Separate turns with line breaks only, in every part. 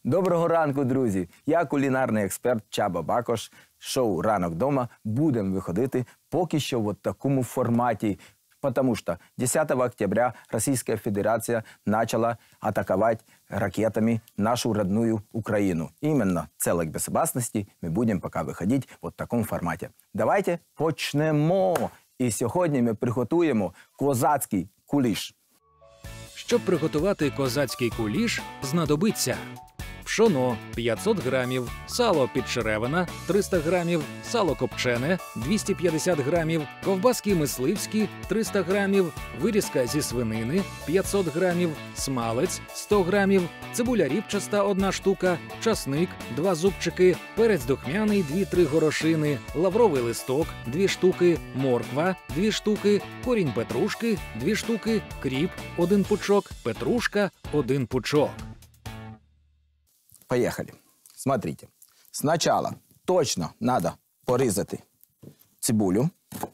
Доброго ранку, друзі! Я кулінарний експерт Чаба Бакош. Шоу «Ранок дома» будемо виходити поки що в такому форматі, потому что 10 октября Российская Федерация начала атаковать ракетами нашу родную Украину. Именно в целях безопасности мы будем пока выходить в такому форматі. Давайте почнемо! І сьогодні ми приготуємо козацький куліш.
Щоб приготувати козацький куліш, знадобиться пшоно – 500 грамів, сало підчеревина – 300 грамів, сало копчене – 250 грамів, ковбаски мисливські – 300 грамів, вирізка зі свинини – 500 грамів, смалець – 100 грамів, цибуля ріпчаста – 1 штука, часник – 2 зубчики, перець духмяний – 2-3 горошини, лавровий листок – 2 штуки, морква – 2 штуки, корінь петрушки – 2 штуки, кріп – 1 пучок, петрушка – 1 пучок.
Поехали. Смотрите. Сначала точно надо порезать цибулю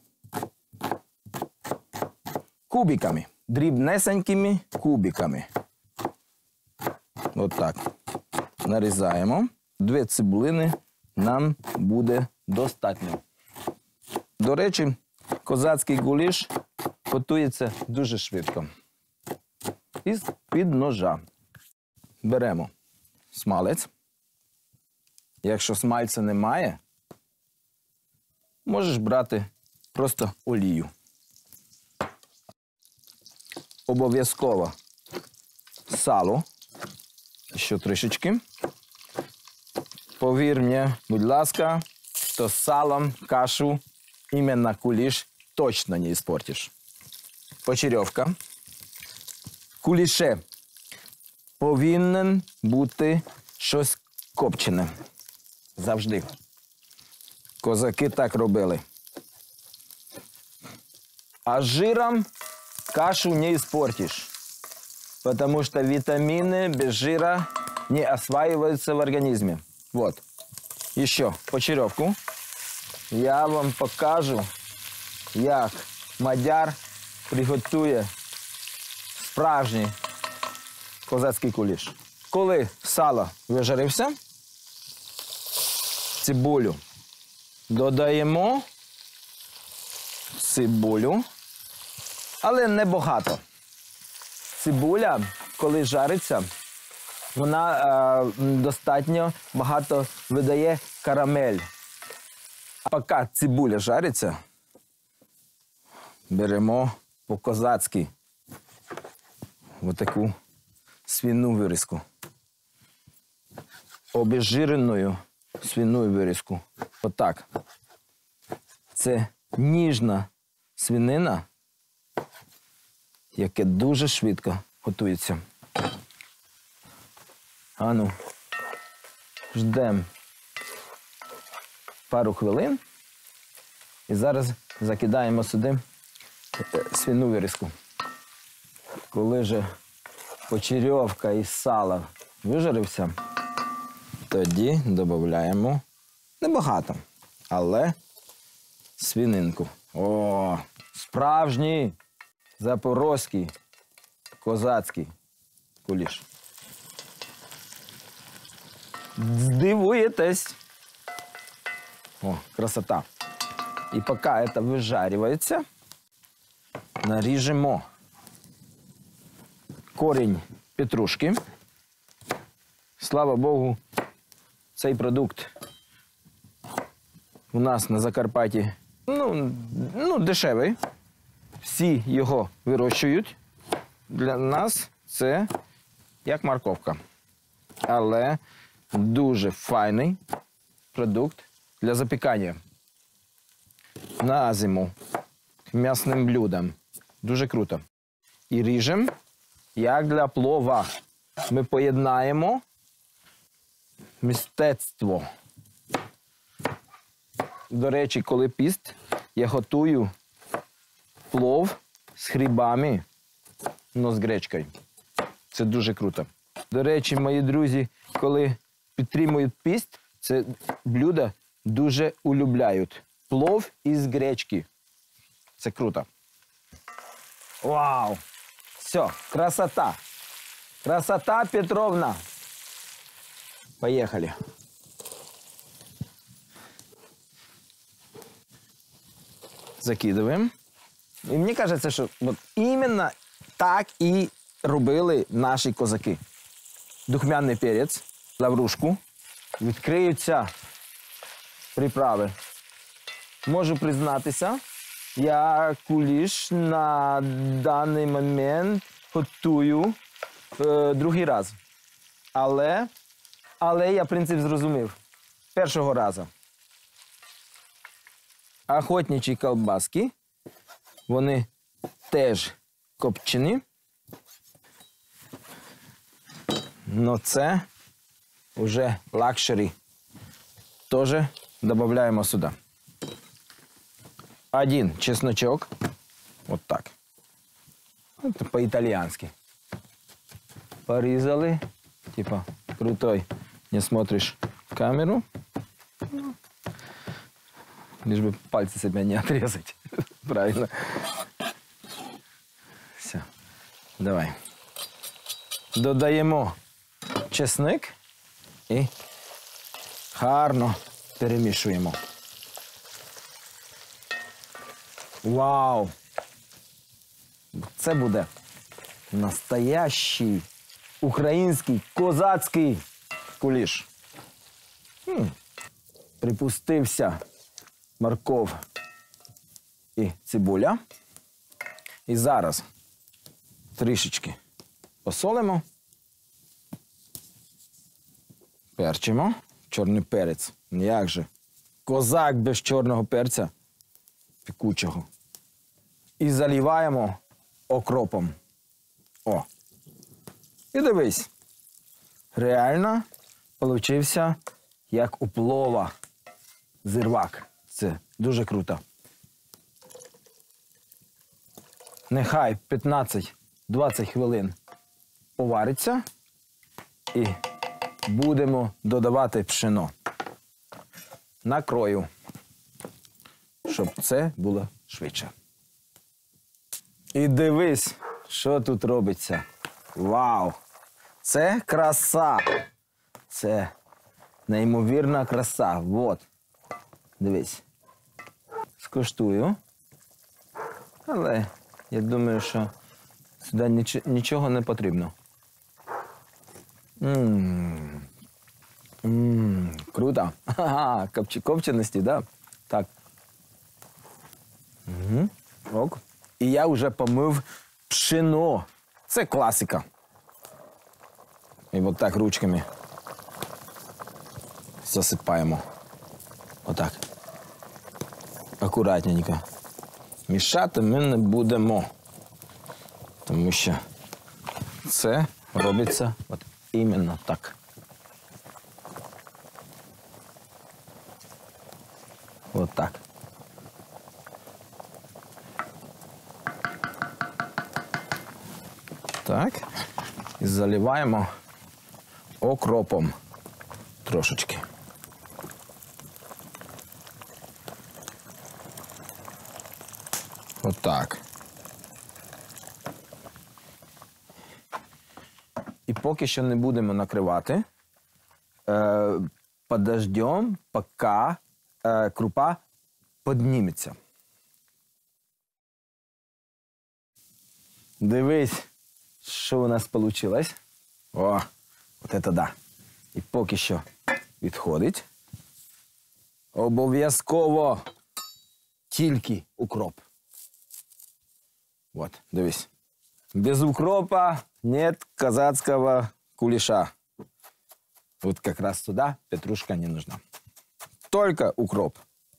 кубиками, дрібнесенькими кубиками. Вот так. Нарізаємо. 2 цибулини нам буде достатньо. До речі, козацький куліш готується дуже швидко. Із-під ножа беремо смалець. Якщо смальця немає, можеш брати просто олію. Обов'язково сало, ще трішечки. Повір мені, будь ласка, що з салом кашу, іменно куліш, точно не іспортиш. Почерьовка. Куліше повинен бути щось копчене. Завжди. Козаки так робили. А жиром кашу не испортишь. Потому что витамины без жира не осваиваются в организме. Вот. Еще почеревку. Я вам покажу, як мадяр приготує справжній козацький куліш. Коли сало вижарився, цибулю додаємо, цибулю, але не багато. Цибуля, коли жариться, вона достатньо багато видає карамель. А поки цибуля жариться, беремо по-козацьки отаку свиную вирізку. Обезжирену свиную вирізку. Отак. Це ніжна свинина, яка дуже швидко готується. Ану, ждемо пару хвилин і зараз закидаємо сюди свиную вирізку. Коли вже почерьовка із сала вижарився, тоді додаємо небагато, але свининку. О, справжній запорозький козацький куліш. Здивуєтесь. О, красота. І поки це вижарюється, наріжемо корінь петрушки. Слава Богу, цей продукт у нас на Закарпатті дешевий. Всі його вирощують. Для нас це як морковка. Але дуже файний продукт для запікання. На зиму м'ясним блюдом. Дуже круто. І ріжемо, як для плова. Ми поєднаємо мистецтво. До речі, коли піст, я готую плов з грибами, з гречкою. Це дуже круто. До речі, мої друзі, коли підтримують піст, це блюдо дуже улюбляють. Плов із гречки. Це круто. Вау! Все, красота! Красота Петровна! Поехали. Закидываем. І мені кажеться, що от іменно так і робили наші козаки. Духмяний перець, лаврушку, відкриються приправи. Можу признатися, я куліш на даний момент готую другий раз. Але я принцип зрозумів. Першого разу. Охотничі ковбаски, вони теж копчені. Но це вже лакшері. Теж додаємо сюди. Один чесночок. Вот так. Это по-итальянски. Порезали. Типа, крутой. Не смотришь в камеру. Лишь бы пальцы себя не отрезать. Правильно. Все. Давай. Додаємо чесник і гарно перемішуємо. Вау! Це буде настоящий український козацький куліш. Припустився морков і цибуля. І зараз трішечки посолимо, перчимо. Чорний перець. Як же? Козак без чорного перця пекучого. І заливаємо окропом. О. І дивись. Реально получився як у плова зирвак. Це дуже круто. Нехай 15-20 хвилин повариться і будемо додавати пшено. Накрою, щоб це було швидше. І дивись, що тут робиться. Вау! Це краса! Це неймовірна краса. Вот. Дивись. Скуштую. Але я думаю, що сюди нічого не потрібно. Круто. Ага, копченості, да? Так. Ок. І я вже помив пшено. Це класика. І от так ручками засипаємо. Отак. Акуратненько. Мішати ми не будемо. Тому що це робиться от іменно так. От так. Так. І заливаємо окропом трошечки. От так. І поки що не будемо накривати. Подождем, поки крупа підніметься. Дивись, що у нас вийшло. О, от це да. І поки що відходить. Обов'язково тільки укроп. Вот, дивись. Без укропа нет казацкого кулеша. Вот как раз туда петрушка не нужна. Только укроп.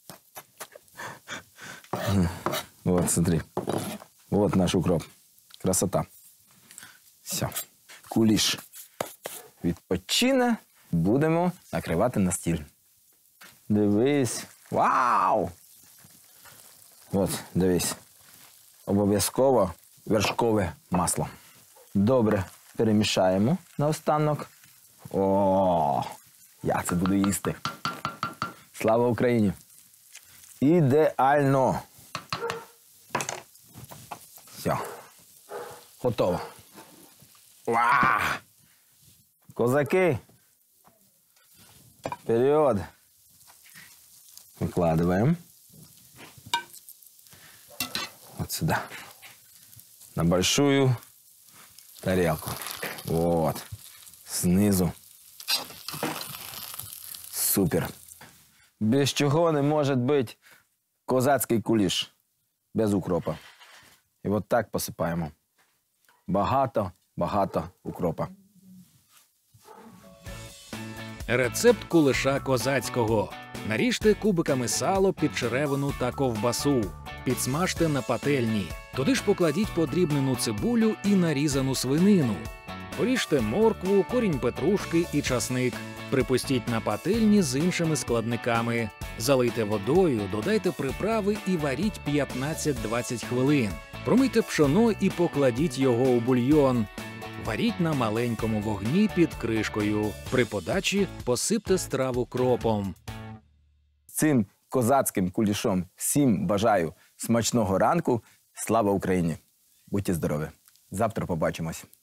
Вот, смотри. Вот наш укроп. Красота. Все. Куліш відпочине. Будемо накривати на стіл. Дивись. Вау! От, дивись. Обов'язково вершкове масло. Добре перемішаємо наостанок. О, я це буду їсти. Слава Україні! Ідеально! Все. Готово. Козаки! Вперед. Выкладываем. Вот сюда. На большую тарелку. Вот. Снизу. Супер. Без чого не може бути козацький куліш. Без укропа. І от так посипаємо. Багато укропа.
Рецепт кулеша козацького. Наріжте кубиками сало, підчеревину та ковбасу. Підсмажте на пательні. Туди ж покладіть подрібнену цибулю і нарізану свинину. Поріжте моркву, корінь петрушки і часник. Припустіть на пательні з іншими складниками. Залийте водою, додайте приправи і варіть 15-20 хвилин. Промийте пшоно і покладіть його у бульйон. Варіть на маленькому вогні під кришкою. При подачі посипте страву кропом.
Цим козацьким кулішом всім бажаю смачного ранку. Слава Україні! Будьте здорові! Завтра побачимось.